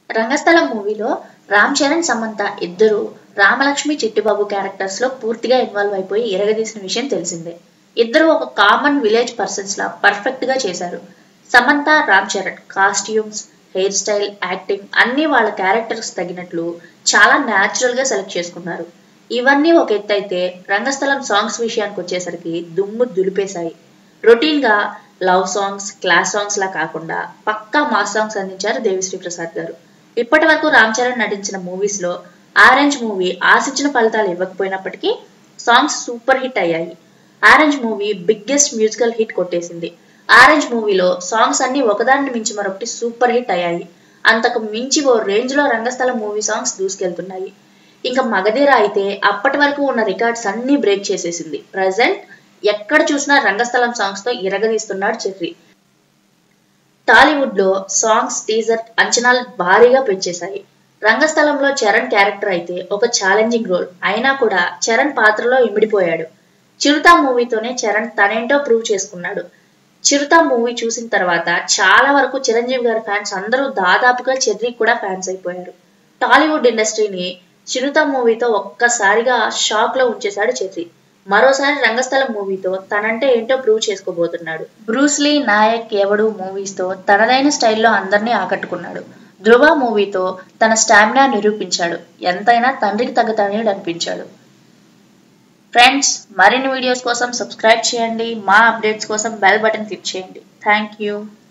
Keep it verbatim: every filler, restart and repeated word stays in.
రంగస్థలం మూవీలో రామ్ చరణ్ సమంత ఇద్దరు రామలక్ష్మి చిట్టిబాబు క్యారెక్టర్స్ లో పూర్తిగా ఇన్వాల్వ్ అయిపోయి ఎరగదీసిన విషయం తెలిసిందే. ఇద్దరు ఒక కామన్ విలేజ్ పర్సన్స్ లా పర్ఫెక్ట్ గా చేశారు. Samantha Ram Charan costumes, hair style, acting అన్ని వాళ్ళ క్యారెక్టర్స్ తగినట్లు చాలా న్యాచురల్ గా సెలెక్ట్ చేసుకున్నారు. ఇవన్నీ ఒక ఎత్తు అయితే రంగస్థలం సాంగ్స్ విషయానికి వచ్చేసరికి దుమ్ము దులిపేశాయి. రొటీన్ గా లవ్ సాంగ్స్, క్లాస్ సాంగ్స్ లా కాకుండా పక్కా మాస్ సాంగ్స్ అందించారు దేవిశ్రీ ప్రసాద్ గారు. ఇప్పటి వరకు రామ్ చరణ్ నటించిన మూవీస్ లో ఆరెంజ్ మూవీ ఆశించిన ఫలితాలు ఇవ్వకపోయినప్పటికీ సాంగ్స్ సూపర్ హిట్ అయ్యాయి. Orange movie biggest musical hit కొట్టేసింది. ఆరెంజ్ మూవీలో సాంగ్స్ అన్ని ఒకదాన్ని మించి మరొకటి సూపర్ హిట్ అయ్యాయి. అంతకు మించి ఓ రేంజ్ లో రంగస్థలం మూవీ సాంగ్స్ దూసుకెళ్తున్నాయి. ఇంకా మగధీర అయితే అప్పటి వరకు ఉన్న రికార్డ్స్ అన్ని బ్రేక్ చేసేసింది. ప్రజెంట్ ఎక్కడ చూసినా రంగస్థలం సాంగ్స్ తో ఇరగదీస్తున్నాడు చెర్రీ. టాలీవుడ్ లో సాంగ్స్, టీజర్ అంచనాలు భారీగా పెంచేశాయి. రంగస్థలంలో చరణ్ క్యారెక్టర్ అయితే ఒక ఛాలెంజింగ్ రోల్ అయినా కూడా చరణ్ పాత్రలో ఇమిడిపోయాడు. చిరుత మూవీతోనే చరణ్ తనేంటో ప్రూవ్ చేసుకున్నాడు. చిరుత మూవీ చూసిన తర్వాత చాలా వరకు చిరంజీవి గారి ఫ్యాన్స్ అందరూ దాదాపుగా చెర్రీ కూడా ఫ్యాన్స్ అయిపోయారు. టాలీవుడ్ ఇండస్ట్రీని చిరుత మూవీతో ఒక్కసారిగా షాక్ లో ఉంచేశాడు చెర్రీ. మరోసారి రంగస్థలం మూవీతో తనంటే ఏంటో ప్రూవ్ చేసుకోబోతున్నాడు. బ్రూస్లీ, నాయక్, ఎవడు మూవీస్ తో తనదైన స్టైల్లో అందరినీ ఆకట్టుకున్నాడు. ధ్రువ మూవీతో తన స్టామినా నిరూపించాడు. ఎంతైనా తండ్రికి తగ్గ తనయుడు అనిపించాడు. ఫ్రెండ్స్, మరిన్ని వీడియోస్ కోసం సబ్స్క్రైబ్ చేయండి. మా అప్డేట్స్ కోసం బెల్ బటన్ క్లిక్ చేయండి. Thank you.